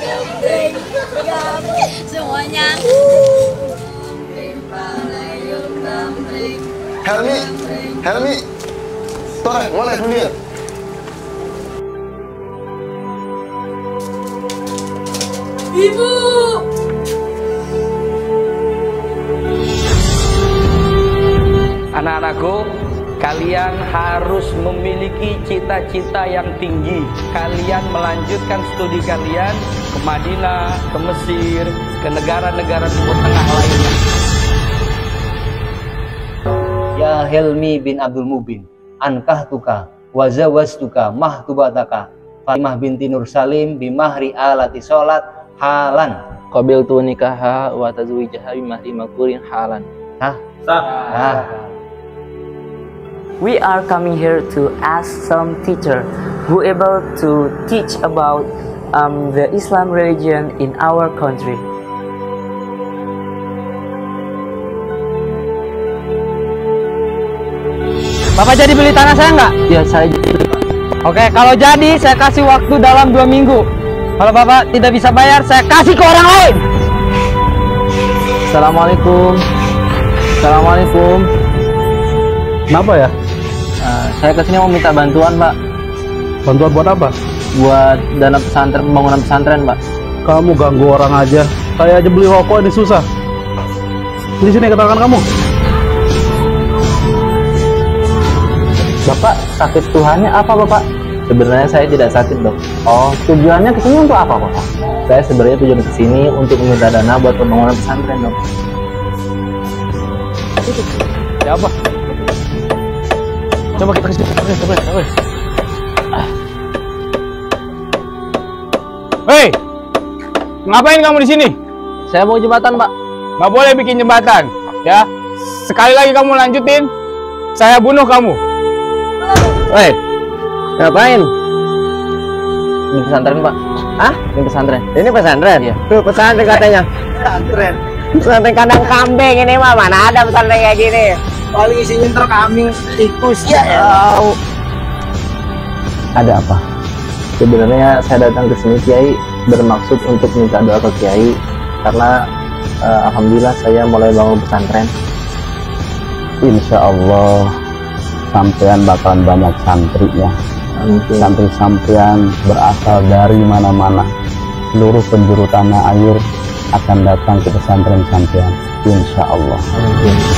Semuanya. Helmi, Helmi, Torek, mana dunia? Ibu. Anak-anakku, kalian harus memiliki cita-cita yang tinggi. Kalian melanjutkan studi kalian ke Madinah, ke Mesir, ke negara-negara Timur Tengah lainnya. Ya Helmi bin Abdul Mubin, ankahtuka wa zawwajtuka mahtubataka Fatimah binti Nur Salim bimahri alati sholat halan. Qabiltu nikaha wa tazwijaha bimahri makurin halan. We are coming here to ask some teacher who able to teach about the Islam religion in our country. Bapak jadi beli tanah saya nggak? Ya, saya jadi. Oke, kalau jadi saya kasih waktu dalam 2 minggu. Kalau Bapak tidak bisa bayar, saya kasih ke orang lain. Assalamualaikum. Assalamualaikum. Kenapa ya? Saya kesini mau minta bantuan, Pak. Bantuan buat apa? Buat dana pesantren, pembangunan pesantren, Pak. Kamu ganggu orang aja. Saya aja beli rokok ini susah. Di sini keterangan kamu. Bapak sakit Tuhannya apa, Bapak? Sebenarnya saya tidak sakit, Dok. Oh, tujuannya kesini untuk apa, Bapak? Saya sebenarnya tujuan kesini untuk meminta dana buat pembangunan pesantren, Dok. Ya apa? Coba kita kesini. Coba. Hei, ngapain kamu di sini? Saya mau jembatan, Pak. Nggak boleh bikin jembatan, ya. Sekali lagi kamu lanjutin, saya bunuh kamu. Woi, ngapain? Ini pesantren, Pak. Hah? Ini pesantren. Ini pesantren? Iya. Tuh pesantren katanya. Pesantren. Pesantren kandang kambing ini mah, mana ada pesantren kayak gini. Paling isinya ntar kambing, tikus. Ya. Ada apa? Sebenarnya saya datang ke sini, Kiai, bermaksud untuk minta doa ke Kiai karena alhamdulillah saya mulai bangun pesantren. Insya Allah sampean bakalan banyak santrinya. Santri sampean berasal dari mana-mana. Seluruh penjuru tanah air akan datang ke pesantren sampean. Insya Allah.